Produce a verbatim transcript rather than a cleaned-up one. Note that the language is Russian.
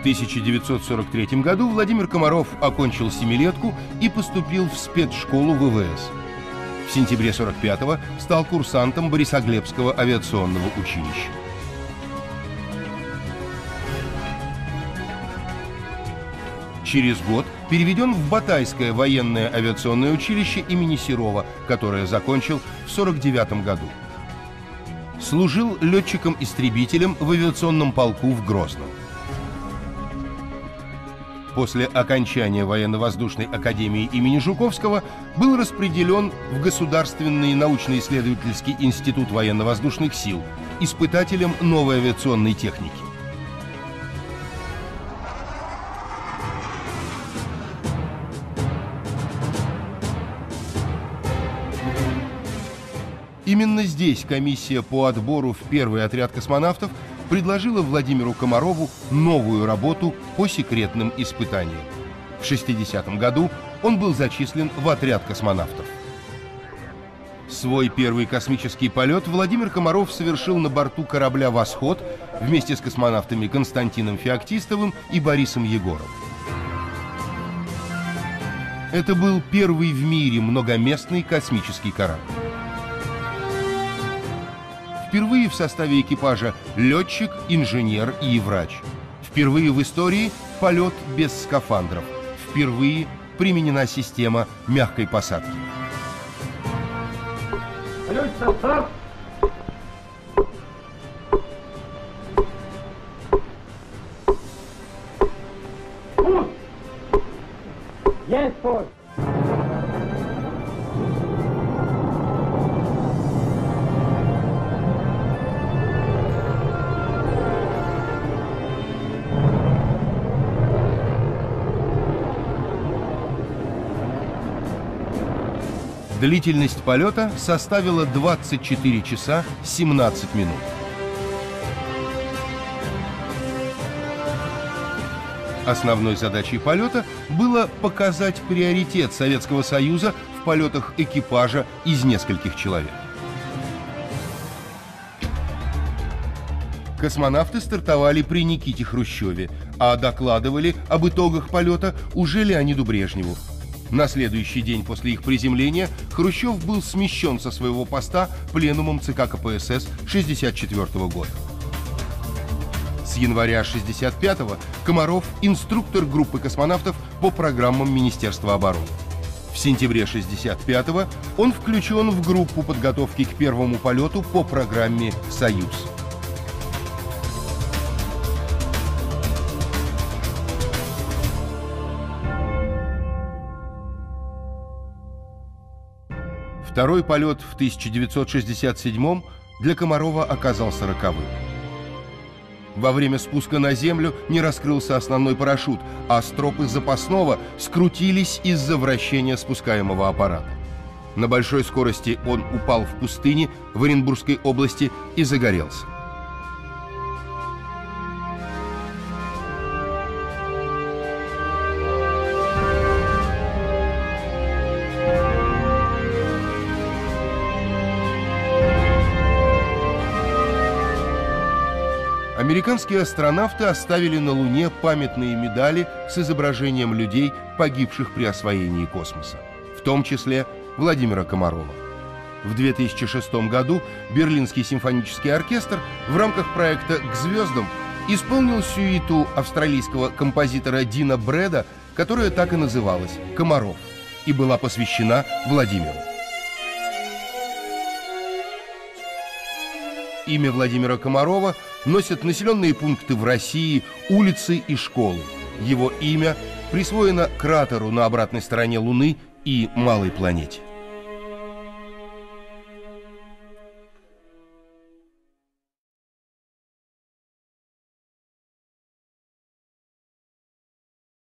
тысяча девятьсот сорок третьем году Владимир Комаров окончил семилетку и поступил в спецшколу вэ вэ эс. В сентябре сорок пятого стал курсантом Борисоглебского авиационного училища. Через год переведен в Батайское военное авиационное училище имени Серова, которое закончил в сорок девятом году. Служил летчиком-истребителем в авиационном полку в Грозном. После окончания военно-воздушной академии имени Жуковского был распределен в Государственный научно-исследовательский институт военно-воздушных сил испытателем новой авиационной техники. Именно здесь комиссия по отбору в первый отряд космонавтов предложила Владимиру Комарову новую работу по секретным испытаниям. В шестидесятом году он был зачислен в отряд космонавтов. Свой первый космический полет Владимир Комаров совершил на борту корабля «Восход» вместе с космонавтами Константином Феоктистовым и Борисом Егоровым. Это был первый в мире многоместный космический корабль. Впервые в составе экипажа летчик, инженер и врач. Впервые в истории полет без скафандров. Впервые применена система мягкой посадки. Есть путь! Длительность полета составила двадцать четыре часа семнадцать минут. Основной задачей полета было показать приоритет Советского Союза в полетах экипажа из нескольких человек. Космонавты стартовали при Никите Хрущеве, а докладывали об итогах полета уже Леониду Брежневу. На следующий день после их приземления Хрущев был смещен со своего поста пленумом ЦК ка пэ эс эс шестьдесят четвёртого года. С января шестьдесят пятого Комаров – инструктор группы космонавтов по программам Министерства обороны. В сентябре шестьдесят пятого он включен в группу подготовки к первому полету по программе «Союз». Второй полет в тысяча девятьсот шестьдесят седьмом для Комарова оказался роковым. Во время спуска на землю не раскрылся основной парашют, а стропы запасного скрутились из-за вращения спускаемого аппарата. На большой скорости он упал в пустыне в Оренбургской области и загорелся. Американские астронавты оставили на Луне памятные медали с изображением людей, погибших при освоении космоса, в том числе Владимира Комарова. В две тысячи шестом году Берлинский симфонический оркестр в рамках проекта «К звездам» исполнил сюиту австралийского композитора Дина Брэда, которая так и называлась «Комаров» и была посвящена Владимиру. Имя Владимира Комарова носят населенные пункты в России, улицы и школы. Его имя присвоено кратеру на обратной стороне Луны и малой планете.